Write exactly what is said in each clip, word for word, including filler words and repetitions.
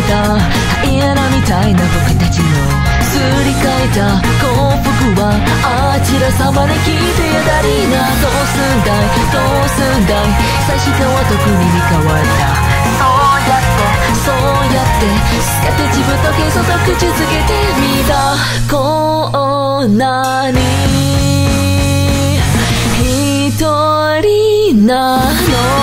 たハイエナみたいな僕たちのすり替えた幸福はあちらさまで聞いてやだりな。どうすんだいどうすんだい最初は特にに変わった。そうやってそうやって全て自分の幻想と口づけてみた。こんなに一人なの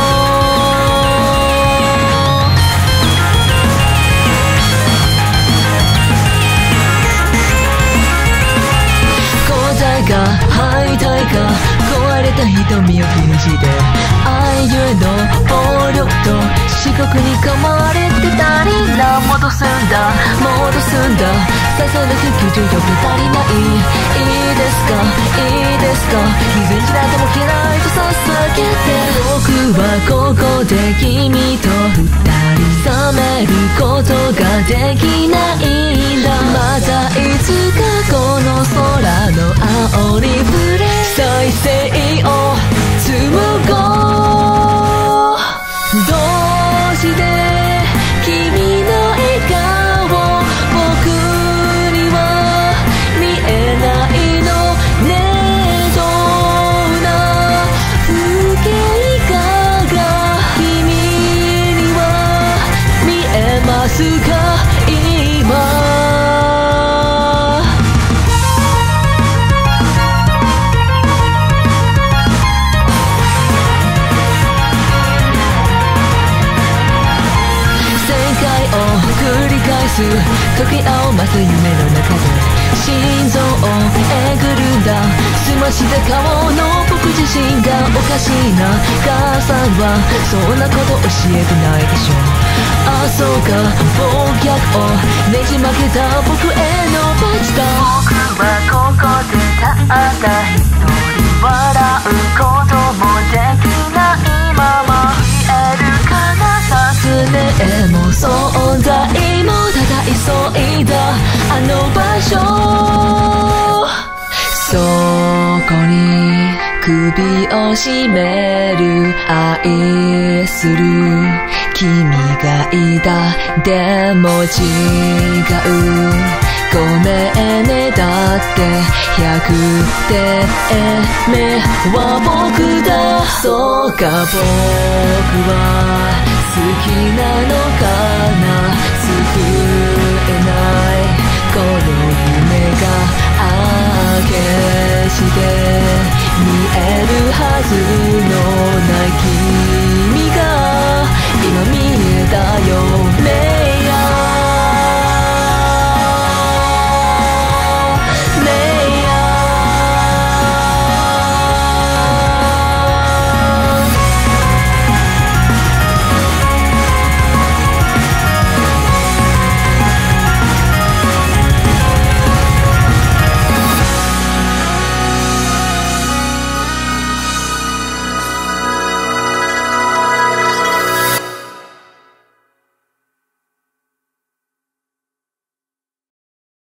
が敗退か壊れた瞳を禁じて愛ゆえの暴力と四国に噛まれてたりな。戻すんだ戻すんだささなくきゅうじゅうよく足りない。いいですかいいですか偽善じなども嫌いと捧げて僕はここで君と二人冷めることができないんだ。またいつかこの空の青に触れ再生を紡ごう。どうして君の笑顔僕には見えないのね。どんな風景画が君には見えますか今。時を待つ夢の中で心臓をえぐるんだ。澄ました顔の僕自身がおかしいな。母さんはそんなこと教えてないでしょ。あ、そうか暴虐をねじ曲げた僕へのバチだ。僕はここでたった一人笑うこともできないまま消えるかな。さすねも存在もただ急いだあの場所。そこに首を絞める愛する君がいた。でも違うごめんねだって百点目は僕だ。そうか僕は好きなのかな。救えないこの夢があけして見えるはず